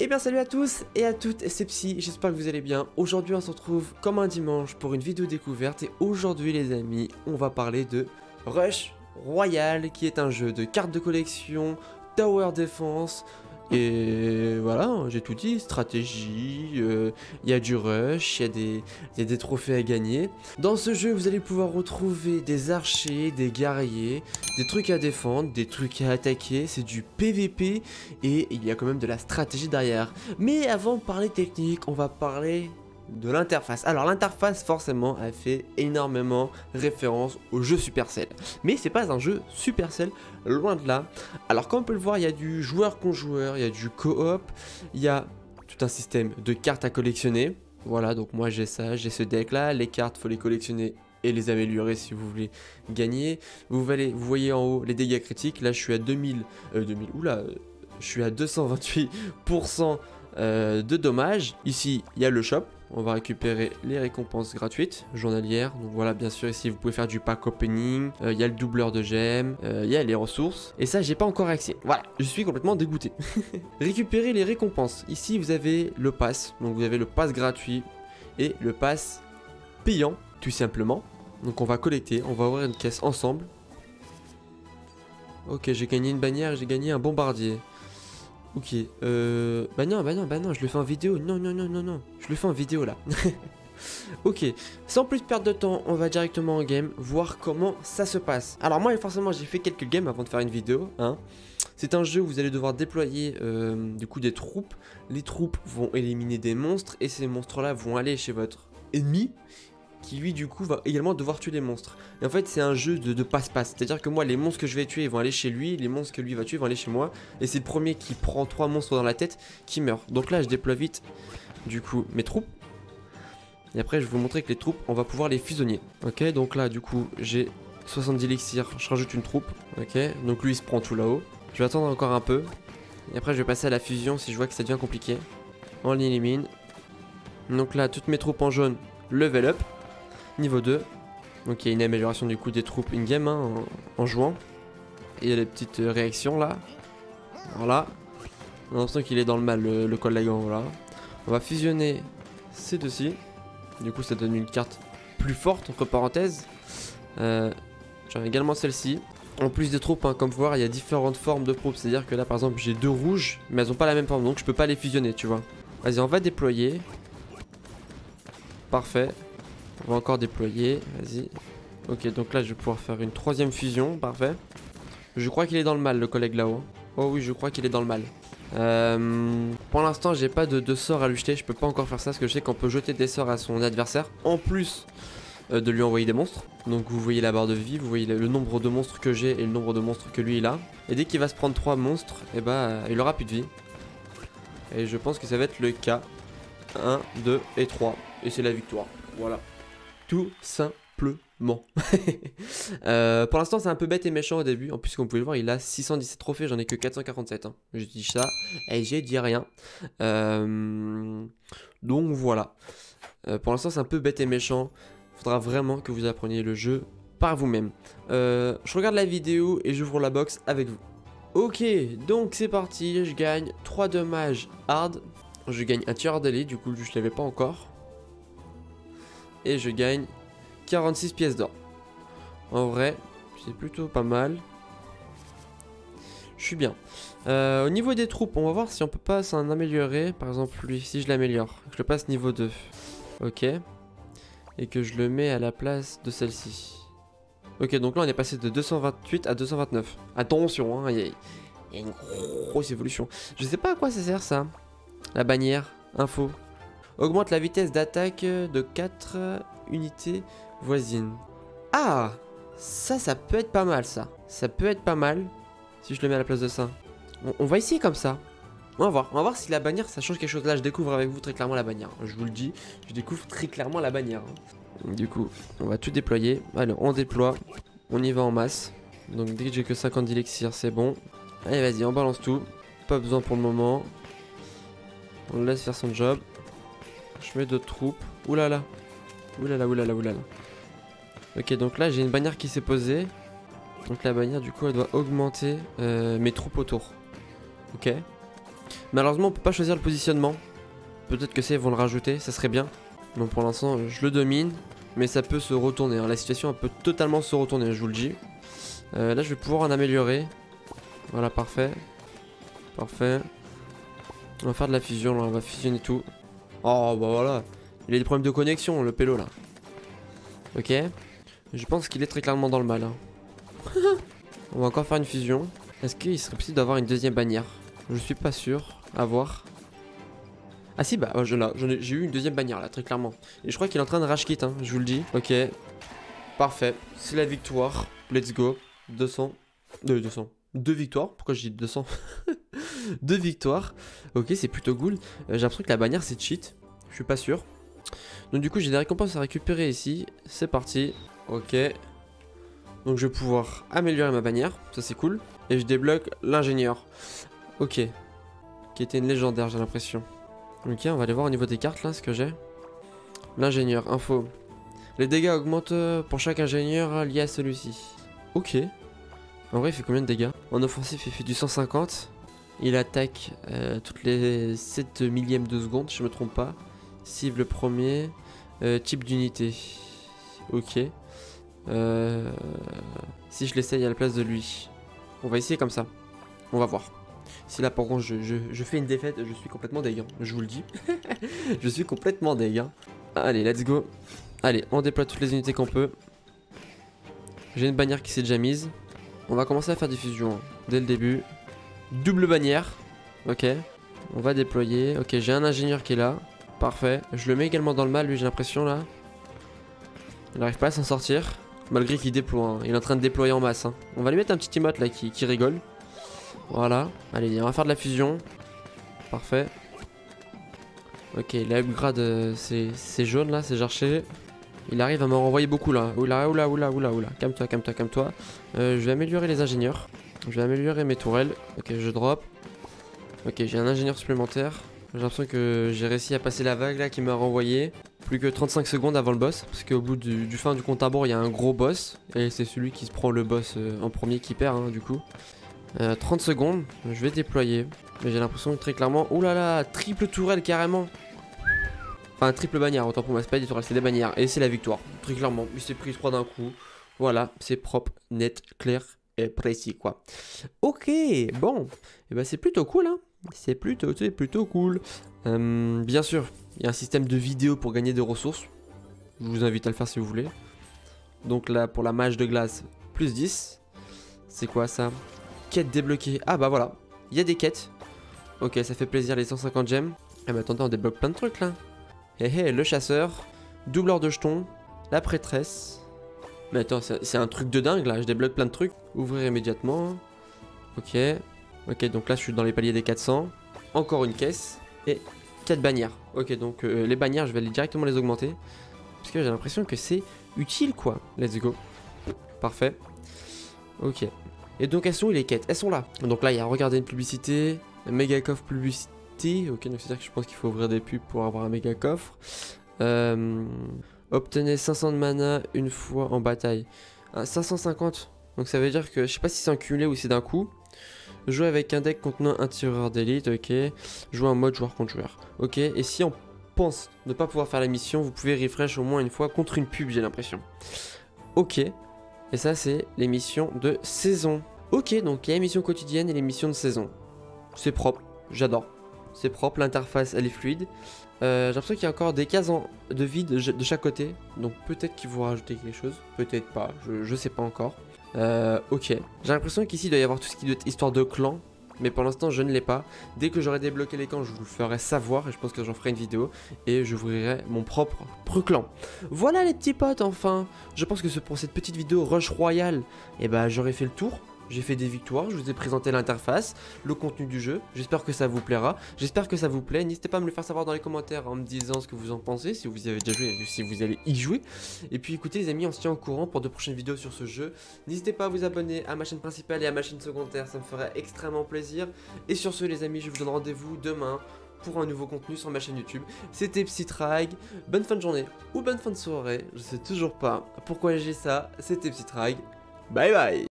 Eh bien salut à tous et à toutes, c'est Psy, j'espère que vous allez bien. Aujourd'hui on se retrouve comme un dimanche pour une vidéo découverte et aujourd'hui les amis, on va parler de Rush Royale qui est un jeu de cartes de collection, tower defense et voilà, j'ai tout dit, stratégie, il y a du rush, il y a des trophées à gagner. Dans ce jeu vous allez pouvoir retrouver des archers, des guerriers, des trucs à défendre, des trucs à attaquer, c'est du PVP et il y a quand même de la stratégie derrière. Mais avant de parler technique, on va parler de l'interface. Alors l'interface forcément a fait énormément référence au jeu Supercell. Mais c'est pas un jeu Supercell, loin de là. Alors comme on peut le voir, il y a du joueur contre joueur, il y a du coop, il y a tout un système de cartes à collectionner. Voilà, donc moi j'ai ça, j'ai ce deck là, les cartes faut les collectionner et les améliorer si vous voulez gagner. Vous voyez en haut les dégâts critiques, là je suis à 2000, je suis à 228% de dommages. Ici il y a le shop, on va récupérer les récompenses gratuites journalières. Donc voilà, bien sûr ici vous pouvez faire du pack opening, il y a le doubleur de gemmes, il y a les ressources. Et ça j'ai pas encore accès, voilà, je suis complètement dégoûté. Récupérer les récompenses, ici vous avez le pass, donc vous avez le pass gratuit et le pass payant tout simplement. Donc on va collecter, on va ouvrir une caisse ensemble. Ok, j'ai gagné une bannière, j'ai gagné un bombardier. Ok, bah non, je le fais en vidéo. Non, je le fais en vidéo là. Ok, sans plus perdre de temps, on va directement en game, voir comment ça se passe. Alors moi, forcément, j'ai fait quelques games avant de faire une vidéo, hein. C'est un jeu où vous allez devoir déployer du coup des troupes. Les troupes vont éliminer des monstres et ces monstres-là vont aller chez votre ennemi, qui lui du coup va également devoir tuer les monstres. Et en fait c'est un jeu de passe-passe, c'est à dire que moi les monstres que je vais tuer ils vont aller chez lui, les monstres que lui va tuer vont aller chez moi, et c'est le premier qui prend 3 monstres dans la tête qui meurt. Donc là je déploie vite du coup mes troupes, et après je vais vous montrer que les troupes on va pouvoir les fusionner. Ok, donc là du coup j'ai 70 élixirs, je rajoute une troupe. Ok, donc lui il se prend tout là-haut, je vais attendre encore un peu, et après je vais passer à la fusion si je vois que ça devient compliqué. On l'élimine. Donc là toutes mes troupes en jaune level up niveau 2, donc il y a une amélioration du coup des troupes in-game hein, en jouant. Et il y a les petites réactions là. Voilà. On a l'impression qu'il est dans le mal le Collegan, voilà. On va fusionner ces deux-ci. Du coup ça donne une carte plus forte entre parenthèses. J'en ai également celle-ci. En plus des troupes, hein, comme vous voyez, il y a différentes formes de troupes. C'est-à-dire que là par exemple j'ai deux rouges, mais elles ont pas la même forme, donc je peux pas les fusionner, tu vois. Vas-y, on va déployer. Parfait. On va encore déployer, vas-y. Ok, donc là je vais pouvoir faire une troisième fusion, parfait. Je crois qu'il est dans le mal le collègue là-haut. Oh oui, je crois qu'il est dans le mal. Pour l'instant j'ai pas de sort à lui jeter, je peux pas encore faire ça parce que je sais qu'on peut jeter des sorts à son adversaire en plus de lui envoyer des monstres. Donc vous voyez la barre de vie, vous voyez le nombre de monstres que j'ai et le nombre de monstres que lui il a. Et dès qu'il va se prendre 3 monstres, et bah il aura plus de vie. Et je pense que ça va être le cas. 1, 2 et 3. Et c'est la victoire, voilà. Tout simplement. Pour l'instant c'est un peu bête et méchant au début. En plus comme vous pouvez le voir il a 617 trophées, j'en ai que 447 hein. Je dis ça et j'ai dit rien. Donc voilà. Pour l'instant c'est un peu bête et méchant. Faudra vraiment que vous appreniez le jeu par vous-même. Je regarde la vidéo et j'ouvre la box avec vous. Ok, donc c'est parti. Je gagne 3 dommages hard. Je gagne un tireur d'élite, du coup je l'avais pas encore. Et je gagne 46 pièces d'or. En vrai, c'est plutôt pas mal. Je suis bien. Au niveau des troupes, on va voir si on peut pas s'en améliorer. Par exemple, lui, si je l'améliore, je le passe niveau 2. Ok. Et que je le mets à la place de celle-ci. Ok, donc là on est passé de 228 à 229. Attention, hein, il y a une grosse évolution. Je sais pas à quoi ça sert ça. La bannière, info. Augmente la vitesse d'attaque de 4 unités voisines. Ah, ça peut être pas mal ça. Ça peut être pas mal si je le mets à la place de ça. On va essayer comme ça. On va voir si la bannière ça change quelque chose. Là je découvre avec vous très clairement la bannière. Je vous le dis, je découvre très clairement la bannière. Du coup, on va tout déployer. Alors on déploie, on y va en masse. Donc dès que j'ai que 50 d'élixir c'est bon. Allez vas-y, on balance tout. Pas besoin pour le moment. On le laisse faire son job. Je mets d'autres troupes. Oulala. Oulala. Ok, donc là j'ai une bannière qui s'est posée. Donc la bannière du coup elle doit augmenter mes troupes autour. Ok. Malheureusement on peut pas choisir le positionnement. Peut-être que ils vont le rajouter, ça serait bien. Donc pour l'instant je le domine. Mais ça peut se retourner, hein. La situation elle peut totalement se retourner, je vous le dis. Là je vais pouvoir en améliorer. Voilà, parfait. Parfait. On va faire de la fusion, là. On va fusionner tout. Oh bah voilà. Il a des problèmes de connexion le pélo là. Ok. Je pense qu'il est très clairement dans le mal, hein. On va encore faire une fusion. Est-ce qu'il serait possible d'avoir une deuxième bannière? Je suis pas sûr. À voir. Ah si bah j'ai eu une deuxième bannière là très clairement. Et je crois qu'il est en train de rage quit, hein, je vous le dis. Ok. Parfait. C'est la victoire. Let's go. 200. 200. 2 victoires. Pourquoi je dis 200? 2 victoires. Ok, c'est plutôt cool. J'ai l'impression que la bannière c'est cheat. Je suis pas sûr. Donc du coup j'ai des récompenses à récupérer ici. C'est parti. Ok. Donc je vais pouvoir améliorer ma bannière. Ça c'est cool. Et je débloque l'ingénieur. Ok. Qui était une légendaire j'ai l'impression. Ok, on va aller voir au niveau des cartes là ce que j'ai. L'ingénieur, info. Les dégâts augmentent pour chaque ingénieur lié à celui-ci. Ok. En vrai il fait combien de dégâts? En offensif il fait du 150. Il attaque toutes les 7 millièmes de seconde, je me trompe pas. Cible premier. Type d'unité. Ok. Si je l'essaye à la place de lui. On va essayer comme ça. On va voir. Si là par contre je fais une défaite, je suis complètement deg, hein, je vous le dis. Je suis complètement deg, hein. Allez, let's go. Allez, on déploie toutes les unités qu'on peut. J'ai une bannière qui s'est déjà mise. On va commencer à faire des fusions, hein, dès le début. Double bannière. Ok. On va déployer. Ok, j'ai un ingénieur qui est là. Parfait. Je le mets également dans le mal, lui, j'ai l'impression, là. Il n'arrive pas à s'en sortir. Malgré qu'il déploie, hein. Il est en train de déployer en masse, hein. On va lui mettre un petit emote, là, qui rigole. Voilà. Allez, on va faire de la fusion. Parfait. Ok, la upgrade, c'est jaune, là, c'est archer. Il arrive à m'en renvoyer beaucoup, là. Oula, oula, oula, oula, oula. Calme-toi, calme-toi, calme-toi. Je vais améliorer les ingénieurs. Je vais améliorer mes tourelles. Ok, je drop. Ok, j'ai un ingénieur supplémentaire. J'ai l'impression que j'ai réussi à passer la vague là qui m'a renvoyé. Plus que 35 secondes avant le boss. Parce qu'au bout du fin du compte à rebours, il y a un gros boss. Et c'est celui qui se prend le boss en premier qui perd, hein, du coup. 30 secondes, je vais déployer. Mais j'ai l'impression que très clairement... Ouh là là, triple tourelle carrément. Enfin, triple bannière, autant pour moi, c'est pas des tourelles, c'est des bannières. Et c'est la victoire, très clairement. Il s'est pris 3 d'un coup. Voilà, c'est propre, net, clair et précis, quoi. Ok, bon. Et ben c'est plutôt cool, hein. C'est plutôt cool. Bien sûr, il y a un système de vidéo pour gagner des ressources. Je vous invite à le faire si vous voulez. Donc là, pour la mage de glace, plus 10. C'est quoi ça? Quête débloquée. Ah bah voilà, il y a des quêtes. Ok, ça fait plaisir les 150 gemmes. Ah mais attendez, on débloque plein de trucs là. Hé hé, le chasseur, doubleur de jetons, la prêtresse. Mais attends, c'est un truc de dingue là, je débloque plein de trucs. Ouvrir immédiatement. Ok. Ok, donc là je suis dans les paliers des 400. Encore une caisse. Et 4 bannières. Ok, donc les bannières, je vais aller directement les augmenter. Parce que j'ai l'impression que c'est utile quoi. Let's go. Parfait. Ok. Et donc elles sont où les quêtes? Elles sont là. Donc là il y a regarder une publicité. Un méga coffre publicité. Ok, donc c'est-à-dire que je pense qu'il faut ouvrir des pubs pour avoir un méga coffre. Obtenez 500 de mana une fois en bataille. 550. Donc ça veut dire que je sais pas si c'est un cumulé ou c'est d'un coup. Jouer avec un deck contenant un tireur d'élite, ok. Jouer en mode joueur contre joueur, ok. Et si on pense ne pas pouvoir faire la mission, vous pouvez refresh au moins une fois contre une pub, j'ai l'impression. Ok. Et ça, c'est les missions de saison. Ok, donc il y a les missions quotidiennes et les missions de saison. C'est propre, j'adore. C'est propre, l'interface, elle est fluide. J'ai l'impression qu'il y a encore des cases de vide de chaque côté. Donc peut-être qu'ils vont rajouter quelque chose, peut-être pas, je sais pas encore. Ok. J'ai l'impression qu'ici il doit y avoir tout ce qui doit être histoire de clan. Mais pour l'instant je ne l'ai pas. Dès que j'aurai débloqué les clans je vous le ferai savoir. Et je pense que j'en ferai une vidéo. Et je vous ouvrirai mon propre clan. Voilà les petits potes enfin. Je pense que pour cette petite vidéo Rush Royale, et bah j'aurai fait le tour. J'ai fait des victoires, je vous ai présenté l'interface, le contenu du jeu, j'espère que ça vous plaira, j'espère que ça vous plaît, n'hésitez pas à me le faire savoir dans les commentaires en me disant ce que vous en pensez, si vous y avez déjà joué et si vous allez y jouer. Et puis écoutez les amis, on se tient au courant pour de prochaines vidéos sur ce jeu, n'hésitez pas à vous abonner à ma chaîne principale et à ma chaîne secondaire, ça me ferait extrêmement plaisir. Et sur ce les amis, je vous donne rendez-vous demain pour un nouveau contenu sur ma chaîne YouTube. C'était Psytrag, bonne fin de journée ou bonne fin de soirée, je sais toujours pas pourquoi j'ai ça, c'était Psytrag, bye bye.